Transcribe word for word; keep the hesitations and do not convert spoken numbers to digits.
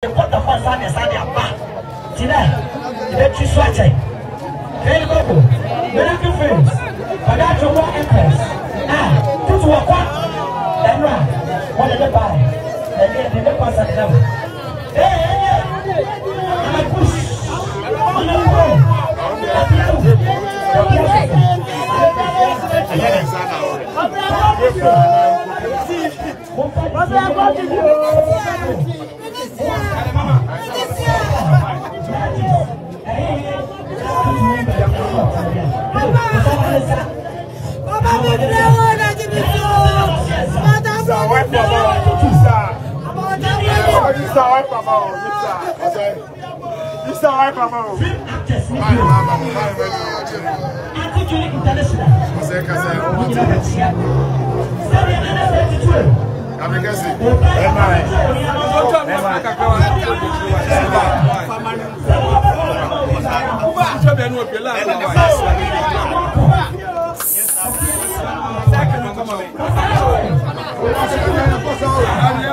What the fuck is that? Today, the two swatching. Very good. Miracle films. But that's your work empress. Ah, tutu wakwa. Then right. What did they buy? Then they did the pass at them. Hey, hey, hey. I'm a push. I'm a go. Come on.